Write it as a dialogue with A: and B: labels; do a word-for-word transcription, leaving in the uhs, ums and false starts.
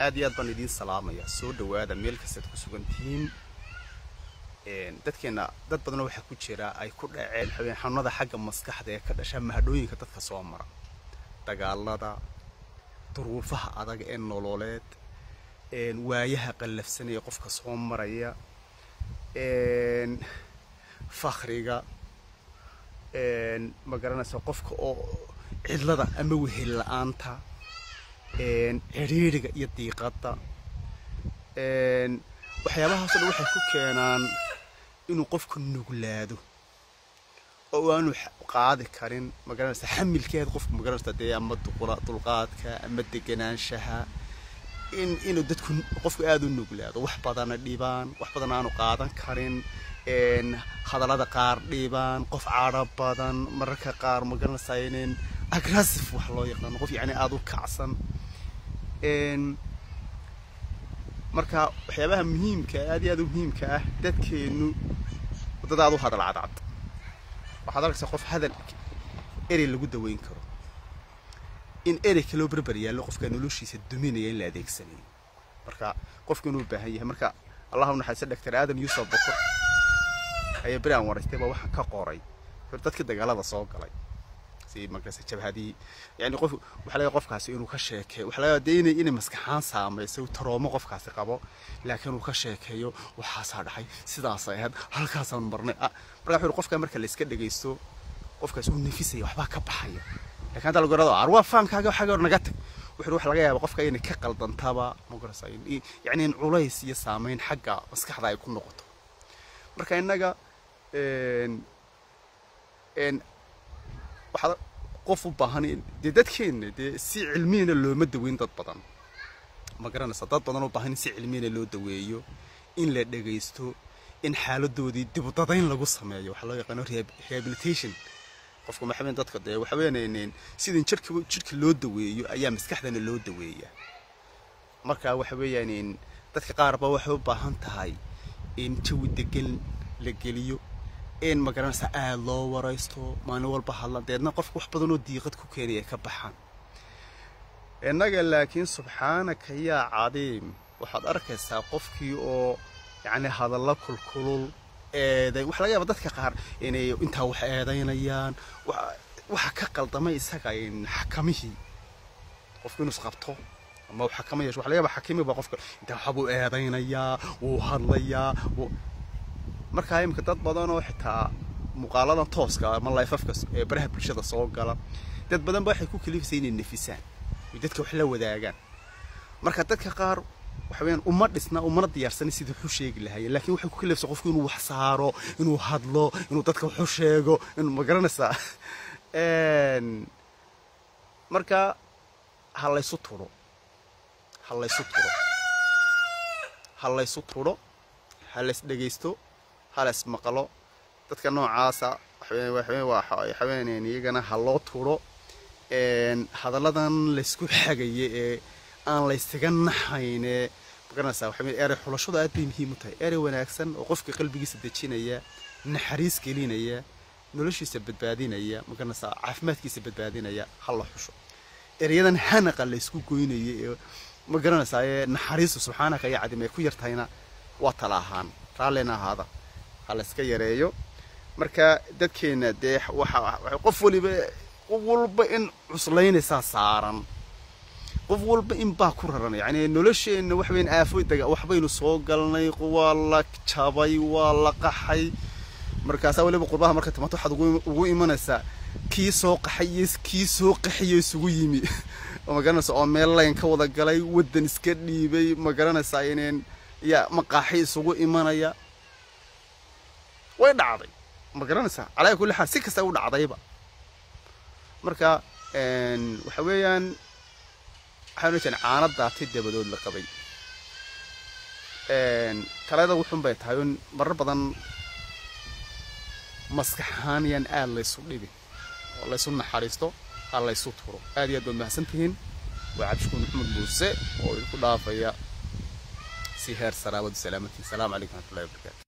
A: aad iyo aad baan idin salaamaya soo dhawaada meel kasta ku sugantiin een dadkeena dad badan waxa ku jira ay ku dhaceen xubin xanuunada xagga maskaxda ee ka dhasha mahadhooyinka dadka soo mara dagaalada duruufaha adag ee nololeed een waayaha qallafsan ee qofka soo maraya een fakhriga een magaranaysa qofka oo cidlada ama wehel la'aanta een xiriiriga iyo diiqada een waxyaabahaas oo waxay ku keenaan inuu qofku nuglaado oo aanu qaadi karin magaranaysa xamilkeed qofku magaranaysa deeya ama dulqaadka ama deganaanshaha in inuu dadku qofku aad u nuglaado wax badan dhibaan wax badan aanu qaadan karin een hadalada qaar dhibaan qof caarab badan mararka qaar magaranaysa ineen aggressive wax loo yaqaan qof yaani aad u kacsan een marka waxyaabaha muhiimka aad iyo aad u muhiimka ah dadkeenu wadada aad u hadal cadcad waxaad arkaysaa qof hadal eri lagu daweyn karo in eri kale barbar yaalo qofka noloshiisa duminaya in la adeegsanayo marka qofku inuu baahan yahay marka Allahu naxariisto Doctor Adam Yusuf Bakr ayaa biraan waraystay baa waxa ka qoray dadka dagaalada soo galay si magrasa jabhadii yani qof waxa laga qofkaasi inuu ka sheekeeyo waxa laga deynay in maskaxaan saameysay taroomo qofkaasi qabo laakiin uu ka sheekeeyo waxa saa dhaxay sidaas ay ahayd halkaas aan marnay marka wuxuu qofka marka la iska dhageysto qofkaas uu nafisay waxba ka baxaya laakiin hada lagu rado arwa faankaaga waxa gaar naga tag wuxuu wax laga yaabo qofka inay ka qaldantaba magrasa yani in culays iyo saameyn xagga maskaxda ay ku noqoto marka inaga een een waxa qof u baahan dadkeena si cilmiina loo ma daweyn dad badan ma garanaysa dad badan oo baahan si cilmiina loo daweeyo in la dhageysto in xaaladoodii dib u dadayn lagu sameeyo waxa loo yaqaan rehabilitation qofku ma xabeen dadka de waxa weeyaan sidii jirka jirka loo daweeyo ayaa maskaxdana loo daweeyaa marka waxa weeyaan in dadka qaar ba waxay u baahan tahay in jawi degan la geliyo in magaranaysa aad loo waraysto maalin walba hadladeedna qofku wax badan oo diiqad ku keenaya ka baxan inaga laakiin subxaanaka yaa cadiim waxaad arkaysaa qofkii oo yaani hadalla kulkulul ee wax laga yaabo dadka qaar inay inta wax eedaynayaan waxa ka qaldamay isaga in xakamihii qofku inuu qabto ama wax xakamay wax laga yaabo xakimi ba qofka inta waxa uu eedaynayaa uu hadlayaa marka ay imka dad badan oo xitaa muqaaladan tooska ama live afka ee baraha bulshada soo gala dad badan waxay ku kaliifisay inay nafisaan dadka wax la wadaagaan marka dadka qaar waxa weeyaan uma dhisna uma diyaarsan sidii uu sheegi lahaay laakiin waxay ku kaliifisay qofku inuu wax saaro inuu hadlo inuu dadka wax sheego in ma garanaysa een marka halaysu turo halaysu turo halaysu turo halays dhageysto halas maqalo dadka noocaasa waxay waxay xaweeneen iyagana haloo turo een hadaladan la isku xagaye ee aan la istaga naxayne garanaysa waxay eray xulashada aad bay muhiim u tahay eray wanaagsan oo qofka qalbigiisa dejinaya naxariis gelinaya noloshiisa badbaadinaya magaranaysa caafimaadkiisa badbaadinaya hal la xusho erayadan hanaqa la isku goynayo ee magaranaysa naxariis subxaanaka ya cadimay ku yartayna waa talaahan raalena hada hal iska yareeyo marka dadkeena de waxa qof waliba qof walba in cuslaynaysa saaran qof walba in baa ku raran yaani nolosheena wax weyn aafooy daga wax baynu soo galnay waa la jabay waa la qaxay markaas waliba qurbaha marka tamato waxaad ugu imanaysaa kii soo qaxay kii soo qaxay isugu yimi ma garanaysa oo meel leen ka wada galay wadan iska dhiibay ma garanaysa ineen ya maqaaxi isugu imanaya way dhacday ma garanaysa calaa kulli xaal si kasta u dhacdayba marka een waxa weeyaan waxaan jeclaan caanada tidabadood la qabay een talada wuxuu bay tahay in marar badan maskaxaan yaan aad la isu dhibin oo la isu naxariisto hal la isu turo aad iyo aad baad mahadsantihiin waa cabshku maxamed muuse oo ku dhaafaya si heer salaamad salaamati salaam alaykum wa rahmatullahi wa barakatuh